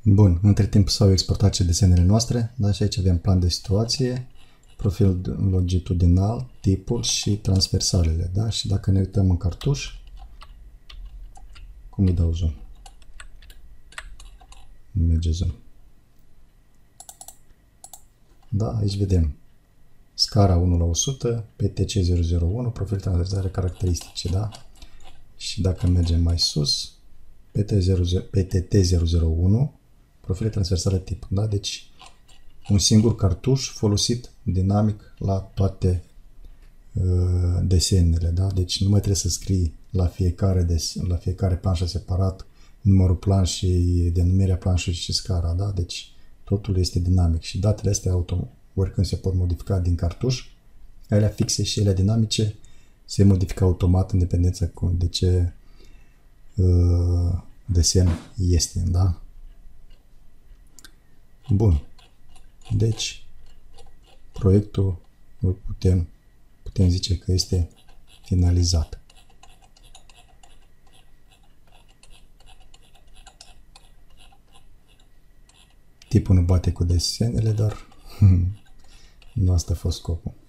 Bun, între timp s-au exportat și desenele noastre, da? Și aici avem plan de situație, profil longitudinal, tipul și transversalele, da? Și dacă ne uităm în cartuș, cum îi dau zoom? Merge zoom. Da, aici vedem scara 1/100, PTC001, profil transversale caracteristice, da? Și dacă mergem mai sus, PTT001, profile transversale tip, da? Deci un singur cartuș folosit dinamic la toate desenele, da? Deci nu mai trebuie să scrii la fiecare planșă separat numărul planșei, denumirea planșei și scara, da? Deci totul este dinamic și datele astea oricând se pot modifica din cartuș, alea fixe și ele dinamice se modifică automat în dependență de ce desen este, da? Bun. Deci proiectul putem zice că este finalizat. Tipul nu bate cu desenele, dar nu asta a fost scopul.